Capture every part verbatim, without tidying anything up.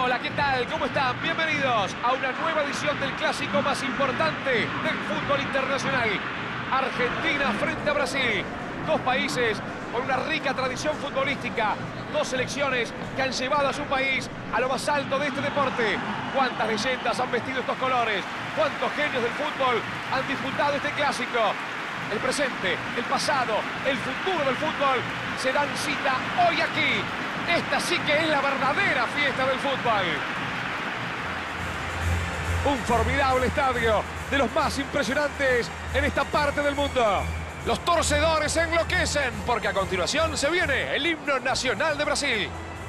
Hola, ¿qué tal? ¿Cómo están? Bienvenidos a una nueva edición del clásico más importante del fútbol internacional. Argentina frente a Brasil. Dos países con una rica tradición futbolística. Dos selecciones que han llevado a su país a lo más alto de este deporte. ¿Cuántas leyendas han vestido estos colores? ¿Cuántos genios del fútbol han disputado este clásico? El presente, el pasado, el futuro del fútbol se dan cita hoy aquí. Esta sí que es la verdadera fiesta del fútbol. Un formidable estadio, de los más impresionantes en esta parte del mundo. Los torcedores enloquecen, porque a continuación se viene el himno nacional de Brasil.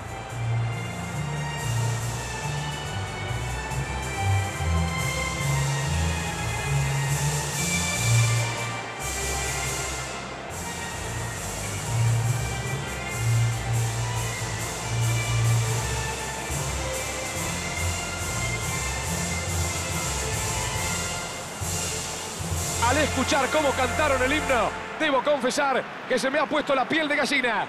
Al escuchar cómo cantaron el himno, debo confesar que se me ha puesto la piel de gallina.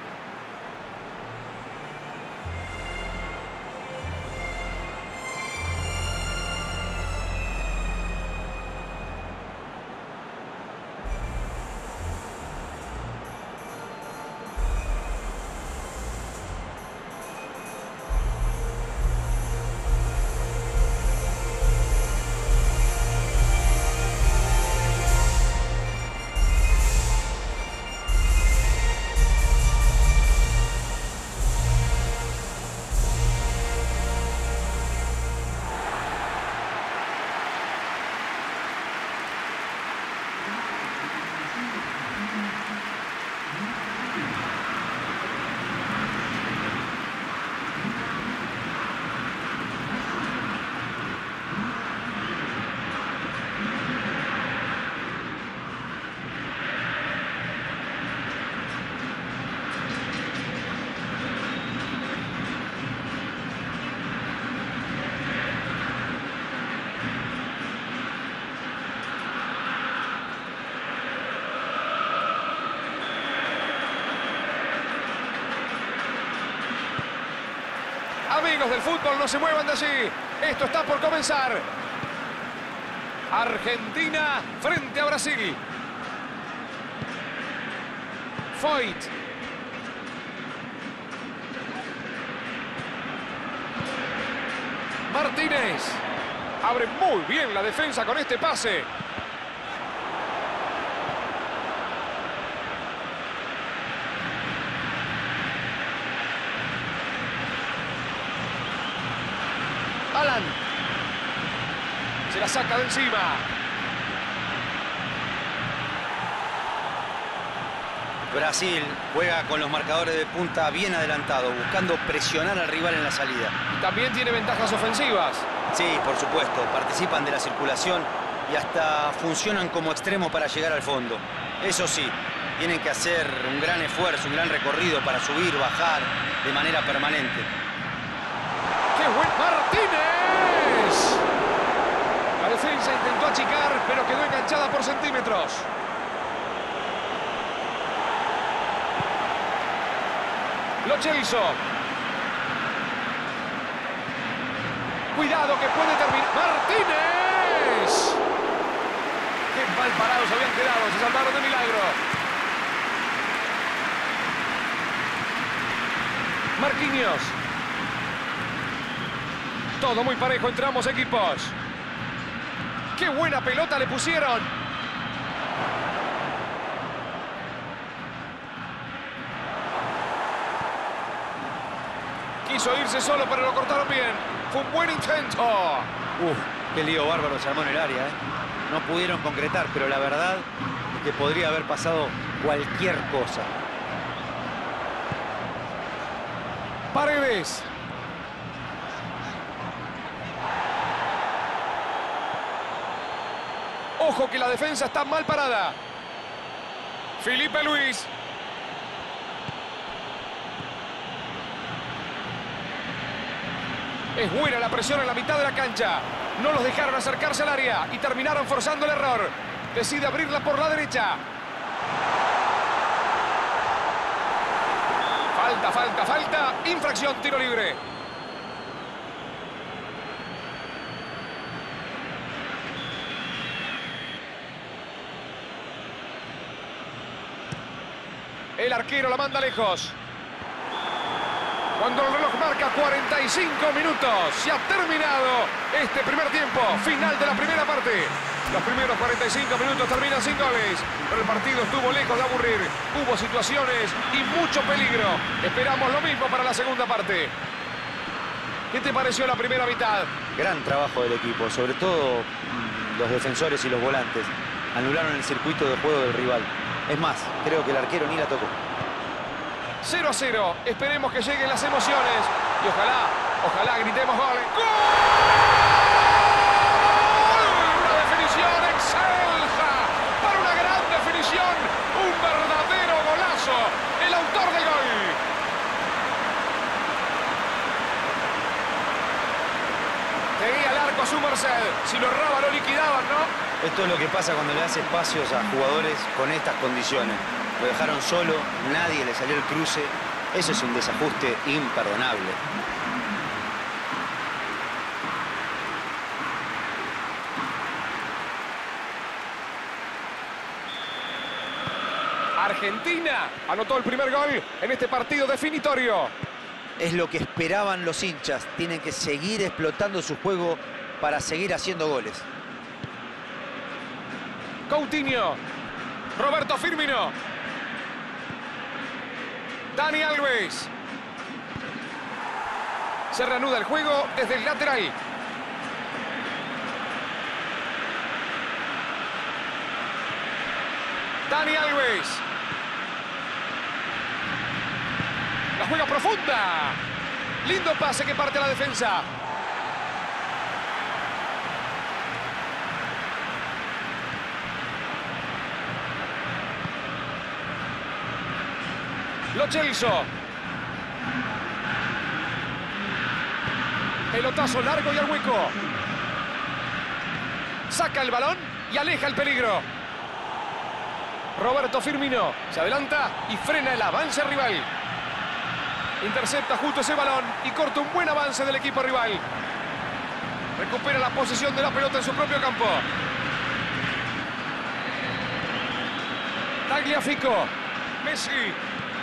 Amigos del fútbol, no se muevan de allí. Esto está por comenzar. Argentina frente a Brasil. Foyt. Martínez. Abre muy bien la defensa con este pase. Alan. Se la saca de encima. Brasil juega con los marcadores de punta bien adelantados, buscando presionar al rival en la salida. Y también tiene ventajas ofensivas. Sí, por supuesto. Participan de la circulación y hasta funcionan como extremos para llegar al fondo. Eso sí, tienen que hacer un gran esfuerzo, un gran recorrido para subir, bajar de manera permanente. ¡Qué buen Martínez! La defensa intentó achicar, pero quedó enganchada por centímetros. Lo Celso. Cuidado que puede terminar. ¡Martínez! ¡Qué mal parados habían quedado! Se salvaron de milagro. Marquinhos. Todo muy parejo entre ambos equipos. ¡Qué buena pelota le pusieron! Quiso irse solo, pero lo cortaron bien. Fue un buen intento. Uf, qué lío bárbaro se armó en el área, ¿eh? No pudieron concretar, pero la verdad es que podría haber pasado cualquier cosa. Paredes. Ojo que la defensa está mal parada. Felipe Luis. Es buena la presión en la mitad de la cancha. No los dejaron acercarse al área y terminaron forzando el error. Decide abrirla por la derecha. Falta, falta, falta. Infracción, tiro libre. El arquero la manda lejos. Cuando el reloj marca cuarenta y cinco minutos, se ha terminado este primer tiempo, final de la primera parte. Los primeros cuarenta y cinco minutos terminan sin goles, pero el partido estuvo lejos de aburrir. Hubo situaciones y mucho peligro. Esperamos lo mismo para la segunda parte. ¿Qué te pareció la primera mitad? Gran trabajo del equipo, sobre todo los defensores y los volantes. Anularon el circuito de juego del rival. Es más, creo que el arquero ni la tocó. cero a cero. Esperemos que lleguen las emociones. Y ojalá, ojalá gritemos gol. ¡Gol! Una definición excelsa. Para una gran definición. Un verdadero golazo. El autor del gol. Seguía el arco a su merced. Si lo erraba, lo liquidaban, ¿no? Esto es lo que pasa cuando le das espacios a jugadores con estas condiciones. Lo dejaron solo, nadie le salió el cruce. Eso es un desajuste imperdonable. Argentina anotó el primer gol en este partido definitorio. Es lo que esperaban los hinchas. Tienen que seguir explotando su juego para seguir haciendo goles. Coutinho. Roberto Firmino. Dani Alves. Se reanuda el juego desde el lateral. Dani Alves. La juega profunda. Lindo pase que parte a la defensa. Lo Celso. Pelotazo largo y al hueco. Saca el balón y aleja el peligro. Roberto Firmino se adelanta y frena el avance rival. Intercepta justo ese balón y corta un buen avance del equipo rival. Recupera la posesión de la pelota en su propio campo. Tagliafico. Messi.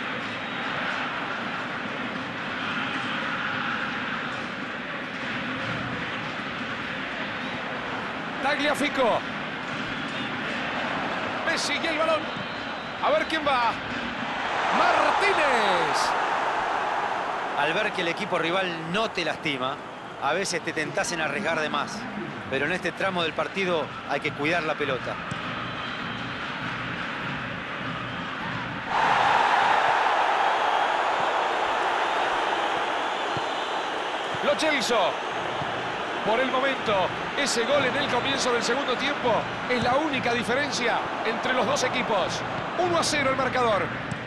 Tagliafico. Messi y el balón. A ver quién va. Martínez. Al ver que el equipo rival no te lastima, a veces te tentás en arriesgar de más. Pero en este tramo del partido hay que cuidar la pelota. Lo Celso. Por el momento, ese gol en el comienzo del segundo tiempo es la única diferencia entre los dos equipos. uno a cero el marcador.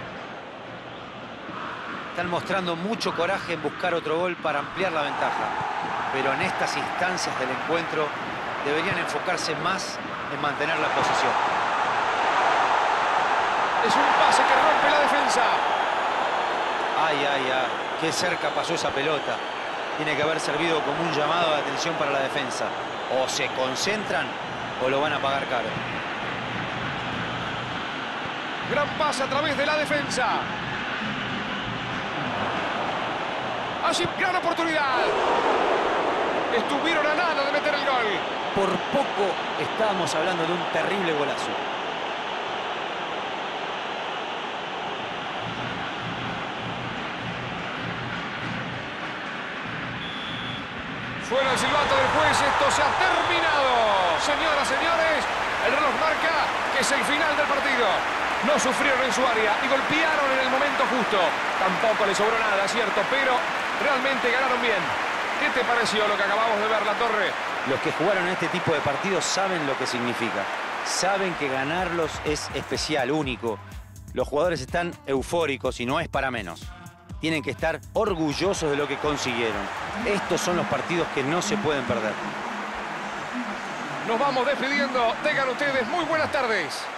Están mostrando mucho coraje en buscar otro gol para ampliar la ventaja. Pero en estas instancias del encuentro deberían enfocarse más en mantener la posesión. Es un pase que rompe la defensa. Ay, ay, ay. Qué cerca pasó esa pelota. Tiene que haber servido como un llamado de atención para la defensa. O se concentran o lo van a pagar caro. Gran pase a través de la defensa. Allí, gran oportunidad. Estuvieron a nada de meter el gol. Por poco estábamos hablando de un terrible golazo. Fuera el silbato del juez, esto se ha terminado. Señoras, señores, el reloj marca que es el final del partido. No sufrieron en su área y golpearon en el momento justo. Tampoco le sobró nada, cierto, pero realmente ganaron bien. ¿Qué te pareció lo que acabamos de ver, La Torre? Los que jugaron este tipo de partidos saben lo que significa. Saben que ganarlos es especial, único. Los jugadores están eufóricos y no es para menos. Tienen que estar orgullosos de lo que consiguieron. Estos son los partidos que no se pueden perder. Nos vamos despidiendo. Tengan ustedes muy buenas tardes.